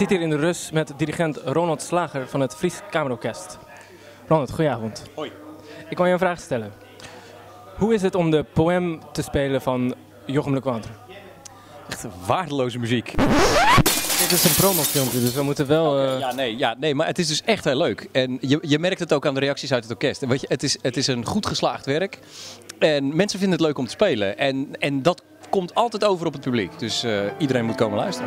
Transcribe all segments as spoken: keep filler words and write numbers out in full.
zit hier in de Rus met dirigent Ronald Slager van het Fries Kamerorkest. Ronald, goedenavond. Hoi. Ik wil je een vraag stellen. Hoe is het om de poëm te spelen van Jochem Lecointre? Echt waardeloze muziek. Dit is een promofilmpje, dus we moeten wel... Uh... Okay, ja, nee, ja, nee, maar het is dus echt heel leuk. En je, je merkt het ook aan de reacties uit het orkest. En weet je, het, is, het is een goed geslaagd werk. En mensen vinden het leuk om te spelen. En, en dat komt altijd over op het publiek. Dus uh, iedereen moet komen luisteren.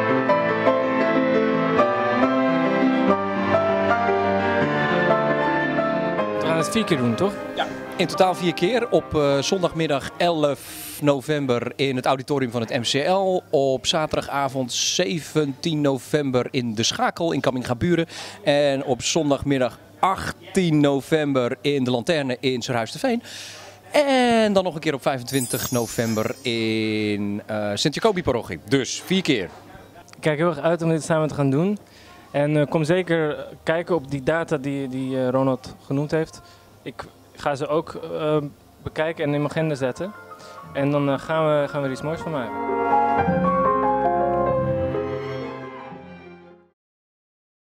We gaan het vier keer doen, toch? Ja, in totaal vier keer. Op uh, zondagmiddag elf november in het auditorium van het M C L. Op zaterdagavond zeventien november in De Schakel in Kamminga-Buren. En op zondagmiddag achttien november in De Lanterne in Surhuis-de-Veen. En dan nog een keer op vijfentwintig november in uh, Sint-Jacobi-parochie. Dus vier keer. Ik kijk heel erg uit om dit samen te gaan doen. En uh, kom zeker kijken op die data die, die uh, Ronald genoemd heeft. Ik ga ze ook uh, bekijken en in mijn agenda zetten. En dan uh, gaan, we, gaan we er iets moois van maken.